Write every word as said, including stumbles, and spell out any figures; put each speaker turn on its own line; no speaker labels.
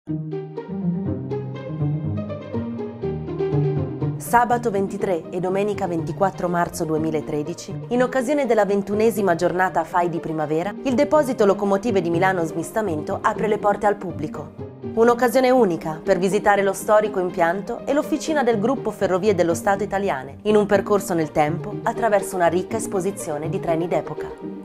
Sabato ventitré e domenica ventiquattro marzo duemilatredici, in occasione della ventunesima giornata F A I di primavera, il deposito locomotive di Milano Smistamento apre le porte al pubblico. Un'occasione unica per visitare lo storico impianto e l'officina del gruppo Ferrovie dello Stato Italiane, in un percorso nel tempo attraverso una ricca esposizione di treni d'epoca.